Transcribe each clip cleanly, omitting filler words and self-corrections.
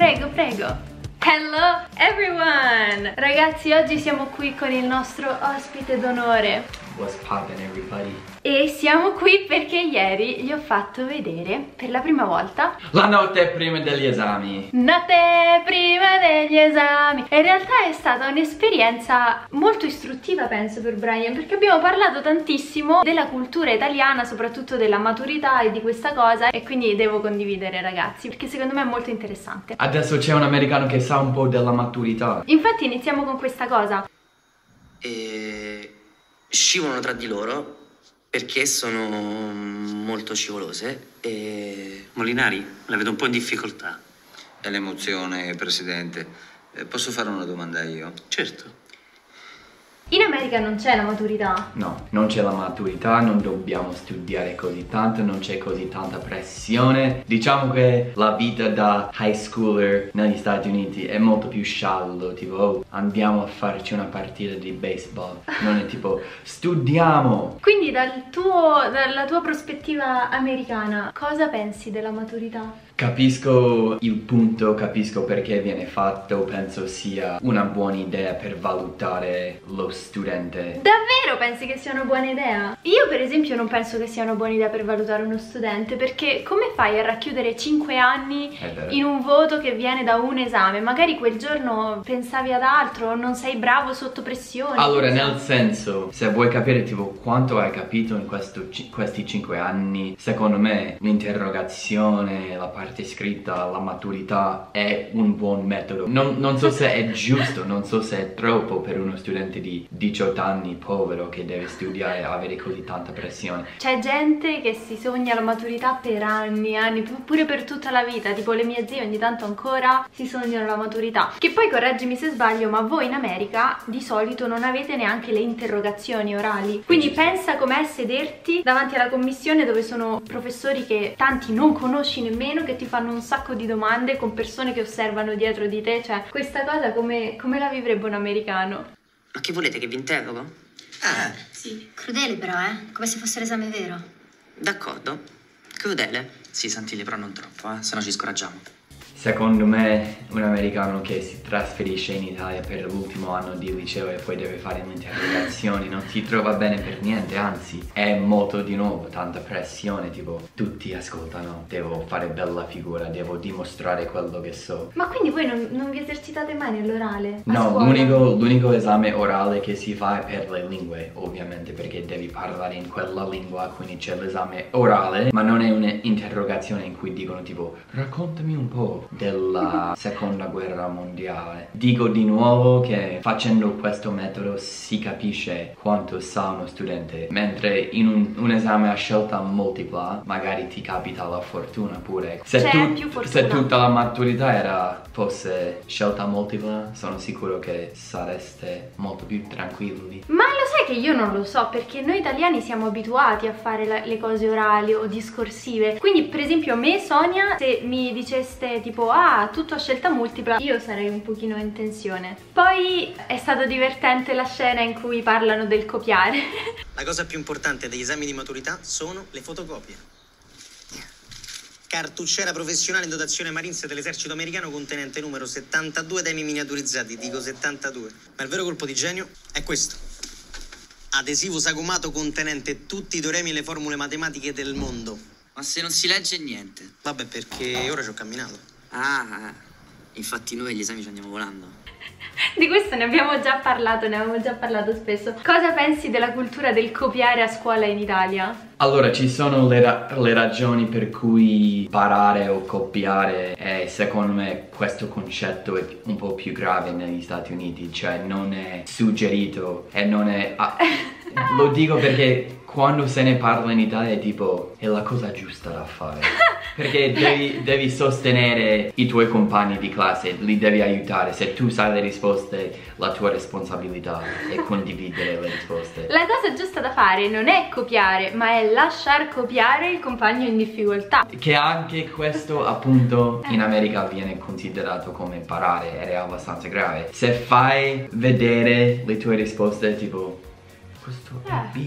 Prego, prego. Hello everyone! Ragazzi, oggi siamo qui con il nostro ospite d'onore. What's poppin' everybody? E siamo qui perché ieri gli ho fatto vedere per la prima volta la notte prima degli esami. Notte prima degli esami. E in realtà è stata un'esperienza molto istruttiva, penso, per Brian, perché abbiamo parlato tantissimo della cultura italiana, soprattutto della maturità e di questa cosa, e quindi devo condividere, ragazzi, perché secondo me è molto interessante. Adesso c'è un americano che sa un po' della maturità. Infatti iniziamo con questa cosa. Scivolano tra di loro perché sono molto scivolose e... Molinari, la vedo un po' in difficoltà. È l'emozione, Presidente. Posso fare una domanda io? Certo. In America non c'è la maturità. No, non c'è la maturità, non dobbiamo studiare così tanto, non c'è così tanta pressione. Diciamo che la vita da high schooler negli Stati Uniti è molto più sciallo, tipo oh, andiamo a farci una partita di baseball. Non è tipo studiamo. Quindi dalla tua prospettiva americana, cosa pensi della maturità? Capisco il punto, capisco perché viene fatto, penso sia una buona idea per valutare lo studente. Davvero pensi che sia una buona idea? Io per esempio non penso che sia una buona idea per valutare uno studente, perché come fai a racchiudere 5 anni in un voto che viene da un esame? Magari quel giorno pensavi ad altro, non sei bravo sotto pressione. Allora, nel senso, se vuoi capire tipo quanto hai capito in questi 5 anni, secondo me l'interrogazione, la parte scritta, la maturità è un buon metodo. Non so se è giusto, non so se è troppo per uno studente di 18 anni povero che deve studiare e avere così tanta pressione. C'è gente che si sogna la maturità per anni, pure per tutta la vita, tipo le mie zie ogni tanto ancora si sognano la maturità. Che poi, correggimi se sbaglio, ma voi in America di solito non avete neanche le interrogazioni orali. Quindi pensa com'è sederti davanti alla commissione dove sono professori che tanti non conosci nemmeno, che ti fanno un sacco di domande con persone che osservano dietro di te. Cioè, questa cosa come la vivrebbe un americano? Ma che volete, che vi interrogo? Sì, crudele però, come se fosse l'esame vero. D'accordo. Crudele. Sì, Santilli, però non troppo, se no ci scoraggiamo. Secondo me un americano che si trasferisce in Italia per l'ultimo anno di liceo e poi deve fare un'interrogazione non si trova bene per niente, anzi è molto, di nuovo, tanta pressione, tipo tutti ascoltano, devo fare bella figura, devo dimostrare quello che so. Ma quindi voi non vi esercitate mai nell'orale? No, l'unico esame orale che si fa è per le lingue, ovviamente, perché devi parlare in quella lingua, quindi c'è l'esame orale, ma non è un'interrogazione in cui dicono tipo raccontami un po' della seconda guerra mondiale. Dico di nuovo che facendo questo metodo si capisce quanto sa uno studente, mentre in un esame a scelta multipla magari ti capita la fortuna pure. Se tutta la maturità fosse scelta multipla, sono sicuro che sareste molto più tranquilli. Ma lo sai che io non lo so, perché noi italiani siamo abituati a fare le cose orali o discorsive. Quindi per esempio me, Sonia, se mi diceste tipo tutto a scelta multipla, io sarei un pochino in tensione. Poi è stato divertente la scena in cui parlano del copiare. La cosa più importante degli esami di maturità sono le fotocopie. Cartucciera professionale in dotazione Marines dell'esercito americano contenente numero 72 temi miniaturizzati, dico 72. Ma il vero colpo di genio è questo. Adesivo sagomato contenente tutti i teoremi e le formule matematiche del mondo. Ma se non si legge niente? Vabbè, perché ora ci ho camminato. Infatti noi agli esami ci andiamo volando. Di questo ne abbiamo già parlato spesso. Cosa pensi della cultura del copiare a scuola in Italia? Allora, ci sono le ragioni per cui imparare o copiare, e secondo me questo concetto è un po' più grave negli Stati Uniti, cioè non è suggerito e non è... lo dico perché quando se ne parla in Italia è tipo, è la cosa giusta da fare. Perché devi sostenere i tuoi compagni di classe, li devi aiutare. Se tu sai le risposte, la tua responsabilità è condividere le risposte. La cosa giusta da fare non è copiare, ma è lasciar copiare il compagno in difficoltà. Che anche questo appunto in America viene considerato come imparare ed è abbastanza grave. Se fai vedere le tue risposte tipo, questo è B,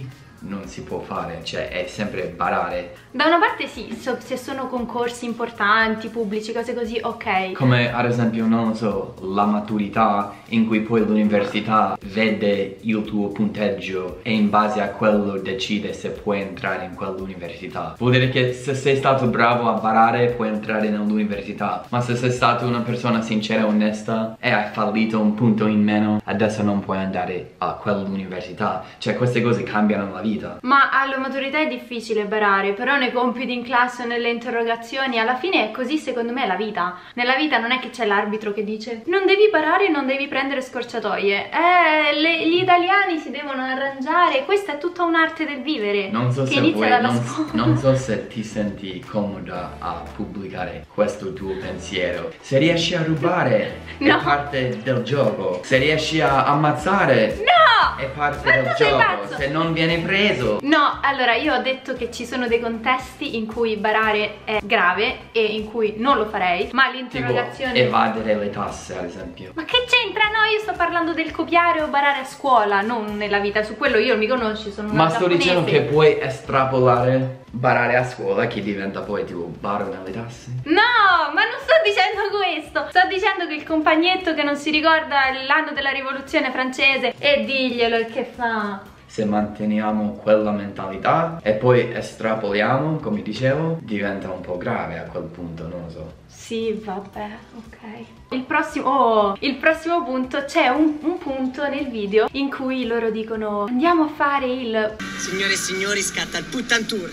non si può fare, cioè è sempre barare. Da una parte sì, se sono concorsi importanti, pubblici, cose così, ok. Come ad esempio, non lo so, la maturità, in cui poi l'università vede il tuo punteggio e in base a quello decide se puoi entrare in quell'università. Vuol dire che se sei stato bravo a barare puoi entrare nell'università, ma se sei stato una persona sincera e onesta e hai fallito un punto in meno, adesso non puoi andare a quell'università. Cioè queste cose cambiano la vita. Ma alla maturità è difficile barare, però nei compiti in classe o nelle interrogazioni alla fine è così, secondo me, la vita. Nella vita non è che c'è l'arbitro che dice non devi barare, non devi prendere scorciatoie, gli italiani si devono arrangiare, questa è tutta un'arte del vivere Non so che se inizia vuoi, dalla scuola. non so se ti senti comoda a pubblicare questo tuo pensiero. Se riesci a rubare No. è parte del gioco. Se riesci a ammazzare No! è parte Ma del tu sei gioco. pazzo! Se non vieni preso. No, allora io ho detto che ci sono dei contesti in cui barare è grave e in cui non lo farei, ma Tipo l'interrogazione... evadere le tasse, ad esempio. Ma che c'entra? No, io sto parlando del copiare o barare a scuola, non nella vita. Su quello io mi conosci, sono una Ma sto giapponese. dicendo che puoi estrapolare barare a scuola, che diventa poi tipo baro nelle tasse. No, ma non sto dicendo questo. Sto dicendo che il compagnetto che non si ricorda l'anno della rivoluzione francese, e diglielo, e che fa? Se manteniamo quella mentalità e poi estrapoliamo, come dicevo, diventa un po' grave a quel punto, non lo so. Sì, vabbè, ok. Il prossimo punto, c'è un punto nel video in cui loro dicono andiamo a fare il... Signore e signori, scatta il puttantour.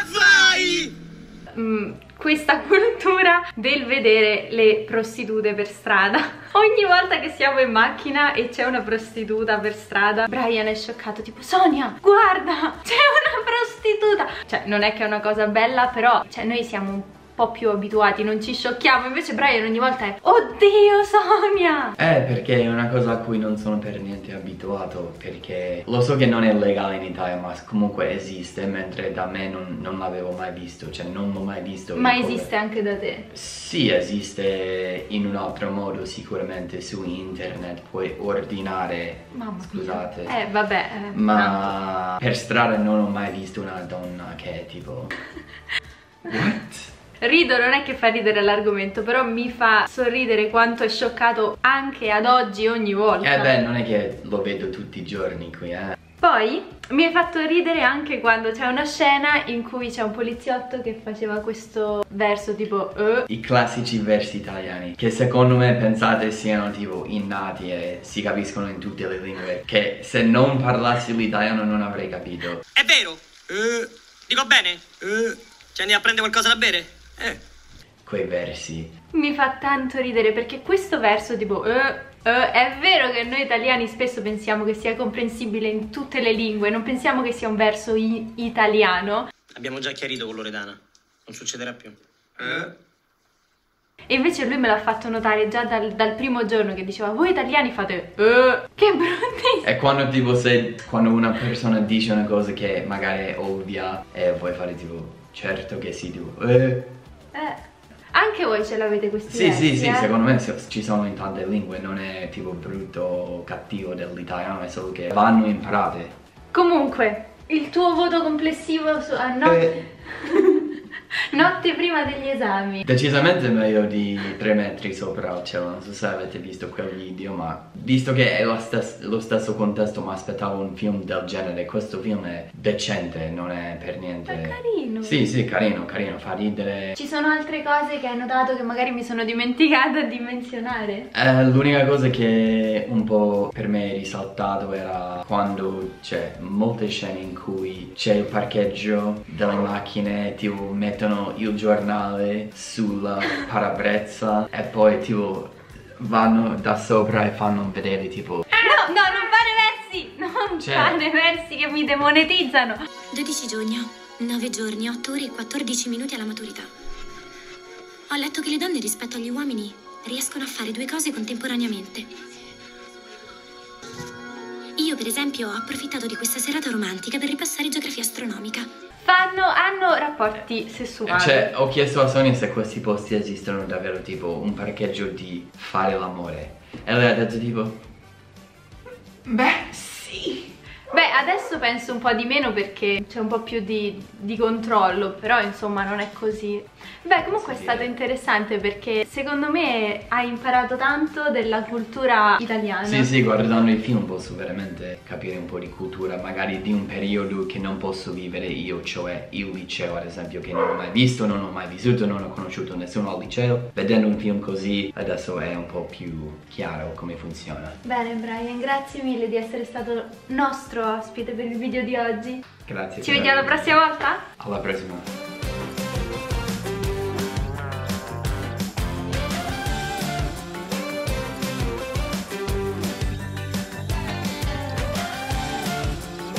E vai! Questa cultura del vedere le prostitute per strada. Ogni volta che siamo in macchina e c'è una prostituta per strada, Brian è scioccato, tipo Sonia, guarda, c'è una prostituta. Cioè non è che è una cosa bella, però cioè, noi siamo un po' più abituati, non ci sciocchiamo. Invece Brian ogni volta è oddio Sonia. Perché è una cosa a cui non sono per niente abituato, perché lo so che non è legale in Italia, ma comunque esiste, mentre da me non l'avevo mai visto, cioè non l'ho mai visto. Ma esiste anche da te? Sì, esiste in un altro modo sicuramente su internet, puoi ordinare, Mamma scusate. Vabbè. Ma per strada non ho mai visto una donna che è tipo... What? Rido, non è che fa ridere l'argomento, però mi fa sorridere quanto è scioccato anche ad oggi ogni volta. Beh, non è che lo vedo tutti i giorni qui, Poi mi hai fatto ridere anche quando c'è una scena in cui c'è un poliziotto che faceva questo verso tipo I classici versi italiani, che secondo me pensate siano tipo innati e si capiscono in tutte le lingue, che se non parlassi l'italiano non avrei capito. È vero? Dico bene? Ci andiamo a prendere qualcosa da bere? Quei versi. Mi fa tanto ridere perché questo verso tipo è vero che noi italiani spesso pensiamo che sia comprensibile in tutte le lingue, non pensiamo che sia un verso italiano. Abbiamo già chiarito con Loredana, non succederà più. E invece lui me l'ha fatto notare già dal primo giorno, che diceva voi italiani fate che bruttissimo. È quando tipo quando una persona dice una cosa che magari è ovvia e vuoi fare tipo certo che sì, tipo Anche voi ce l'avete questi Sì, versi, sì, secondo me ci sono in tante lingue, non è tipo brutto o cattivo dell'italiano, è solo che vanno imparate. Comunque, il tuo voto complessivo su notte prima degli esami. Decisamente meglio di 3 metri sopra il cielo, non so se avete visto quel video, ma visto che è lo stesso contesto, ma aspettavo un film del genere, questo film è decente, non è per niente... È carino. Sì, carino, fa ridere. Ci sono altre cose che hai notato che magari mi sono dimenticata di menzionare? L'unica cosa che un po' per me è risaltato era quando c'è molte scene in cui c'è il parcheggio delle macchine, tipo mettono il giornale sulla parabrezza e poi tipo vanno da sopra e fanno vedere tipo No, non fare versi! Non fare versi che mi demonetizzano! 12 giugno, 9 giorni, 8 ore e 14 minuti alla maturità. Ho letto che le donne rispetto agli uomini riescono a fare 2 cose contemporaneamente. Io, per esempio, ho approfittato di questa serata romantica per ripassare geografia astronomica. Hanno rapporti sessuali. Cioè, ho chiesto a Sonia se questi posti esistono davvero, tipo un parcheggio di fare l'amore, e lei ha detto tipo beh sì, Beh, adesso penso un po' di meno perché c'è un po' più di controllo, però insomma non è così. Beh, comunque è stato interessante perché secondo me hai imparato tanto della cultura italiana. Sì, guardando i film posso veramente capire un po' di cultura, magari di un periodo che non posso vivere io, cioè il liceo ad esempio, che non ho mai visto, non ho mai vissuto, non ho conosciuto nessuno al liceo. Vedendo un film così adesso è un po' più chiaro come funziona. Bene Brian, grazie mille di essere stato nostro ospite per il video di oggi. Grazie. Ci vediamo la prossima volta? Alla prossima.